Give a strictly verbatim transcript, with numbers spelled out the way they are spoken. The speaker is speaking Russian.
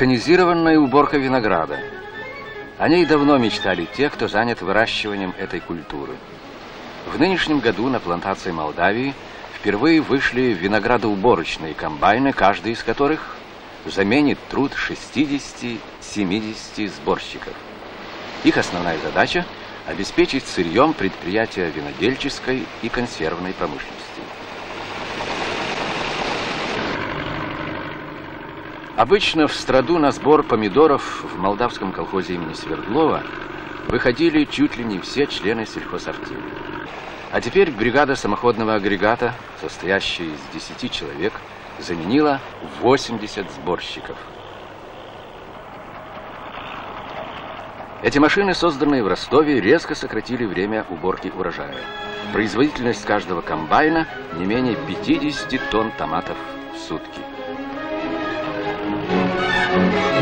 Механизированная уборка винограда. О ней давно мечтали те, кто занят выращиванием этой культуры. В нынешнем году на плантации Молдавии впервые вышли виноградоуборочные комбайны, каждый из которых заменит труд шестидесяти-семидесяти сборщиков. Их основная задача – обеспечить сырьем предприятия винодельческой и консервной промышленности. Обычно в страду на сбор помидоров в молдавском колхозе имени Свердлова выходили чуть ли не все члены сельхозартели. А теперь бригада самоходного агрегата, состоящая из десяти человек, заменила восемьдесят сборщиков. Эти машины, созданные в Ростове, резко сократили время уборки урожая. Производительность каждого комбайна не менее пятидесяти тонн томатов в сутки. Thank you.